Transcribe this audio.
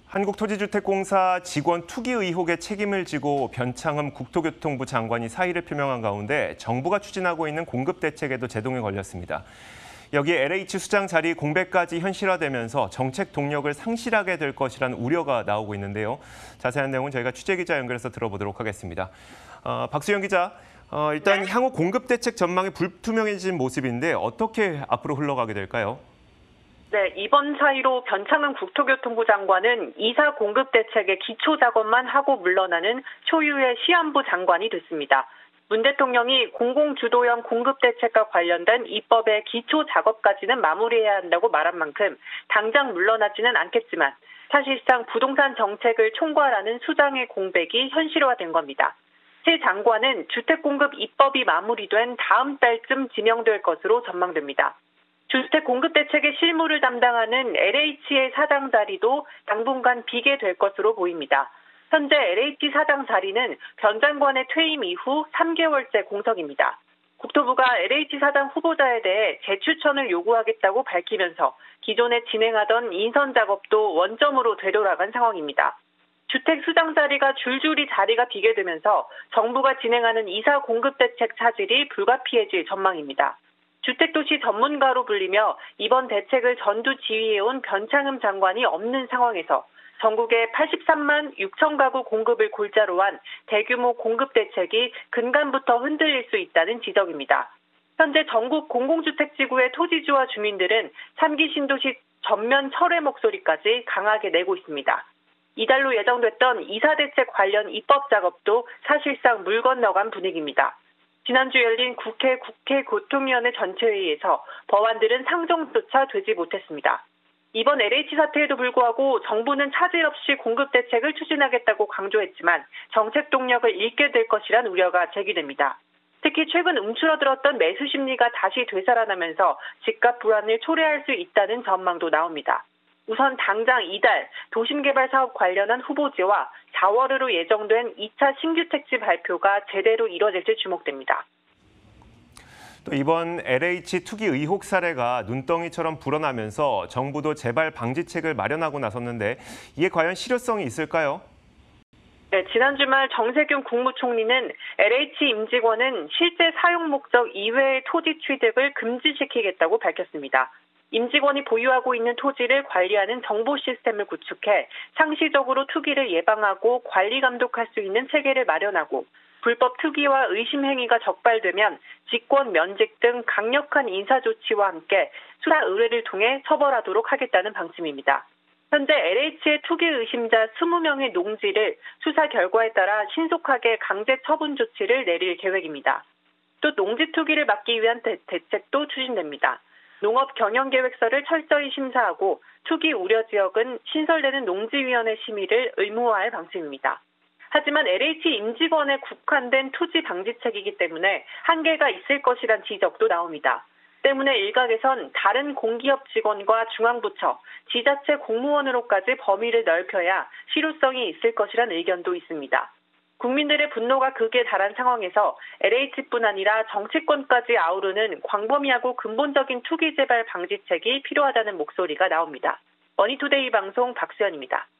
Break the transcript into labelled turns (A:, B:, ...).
A: 한국토지주택공사 직원 투기 의혹의 책임을 지고 변창흠 국토교통부 장관이 사의를 표명한 가운데 정부가 추진하고 있는 공급 대책에도 제동이 걸렸습니다. 여기에 LH 수장 자리 공백까지 현실화되면서 정책 동력을 상실하게 될 것이라는 우려가 나오고 있는데요. 자세한 내용은 저희가 취재기자 연결해서 들어보도록 하겠습니다. 박수영 기자, 일단 향후 공급 대책 전망이 불투명해진 모습인데 어떻게 앞으로 흘러가게 될까요?
B: 네, 이번 사의로 변창흠 국토교통부 장관은 이사 공급 대책의 기초 작업만 하고 물러나는 초유의 시한부 장관이 됐습니다. 문 대통령이 공공주도형 공급 대책과 관련된 입법의 기초 작업까지는 마무리해야 한다고 말한 만큼 당장 물러나지는 않겠지만 사실상 부동산 정책을 총괄하는 수장의 공백이 현실화된 겁니다. 새 장관은 주택공급 입법이 마무리된 다음 달쯤 지명될 것으로 전망됩니다. 주택 공급 대책의 실무를 담당하는 LH의 사장 자리도 당분간 비게 될 것으로 보입니다. 현재 LH 사장 자리는 변 장관의 퇴임 이후 3개월째 공석입니다. 국토부가 LH 사장 후보자에 대해 재추천을 요구하겠다고 밝히면서 기존에 진행하던 인선 작업도 원점으로 되돌아간 상황입니다. 주택 수장 자리가 줄줄이 자리가 비게 되면서 정부가 진행하는 이사 공급 대책 차질이 불가피해질 전망입니다. 주택도시 전문가로 불리며 이번 대책을 전두 지휘해온 변창흠 장관이 없는 상황에서 전국에 83만 6천 가구 공급을 골자로 한 대규모 공급 대책이 근간부터 흔들릴 수 있다는 지적입니다. 현재 전국 공공주택지구의 토지주와 주민들은 3기 신도시 전면 철회 목소리까지 강하게 내고 있습니다. 이달로 예정됐던 이사대책 관련 입법 작업도 사실상 물 건너간 분위기입니다. 지난주 열린 국회 교통위원회 전체회의에서 법안들은 상정조차 되지 못했습니다. 이번 LH 사태에도 불구하고 정부는 차질 없이 공급 대책을 추진하겠다고 강조했지만 정책 동력을 잃게 될 것이란 우려가 제기됩니다. 특히 최근 움츠러들었던 매수 심리가 다시 되살아나면서 집값 불안을 초래할 수 있다는 전망도 나옵니다. 우선 당장 이달 도심개발 사업 관련한 후보지와 4월으로 예정된 2차 신규 택지 발표가 제대로 이뤄질지 주목됩니다.
A: 또 이번 LH 투기 의혹 사례가 눈덩이처럼 불어나면서 정부도 재발 방지책을 마련하고 나섰는데 이게 과연 실효성이 있을까요?
B: 네, 지난 주말 정세균 국무총리는 LH 임직원은 실제 사용 목적 이외의 토지 취득을 금지시키겠다고 밝혔습니다. 임직원이 보유하고 있는 토지를 관리하는 정보 시스템을 구축해 상시적으로 투기를 예방하고 관리 감독할 수 있는 체계를 마련하고 불법 투기와 의심 행위가 적발되면 직권 면직 등 강력한 인사 조치와 함께 수사 의뢰를 통해 처벌하도록 하겠다는 방침입니다. 현재 LH의 투기 의심자 20명의 농지를 수사 결과에 따라 신속하게 강제 처분 조치를 내릴 계획입니다. 또 농지 투기를 막기 위한 대책도 추진됩니다. 농업경영계획서를 철저히 심사하고 투기 우려 지역은 신설되는 농지위원회 심의를 의무화할 방침입니다. 하지만 LH 임직원에 국한된 투지 방지책이기 때문에 한계가 있을 것이란 지적도 나옵니다. 때문에 일각에선 다른 공기업 직원과 중앙부처, 지자체 공무원으로까지 범위를 넓혀야 실효성이 있을 것이란 의견도 있습니다. 국민들의 분노가 극에 달한 상황에서 LH뿐 아니라 정치권까지 아우르는 광범위하고 근본적인 투기 재발 방지책이 필요하다는 목소리가 나옵니다. 머니투데이 방송 박수연입니다.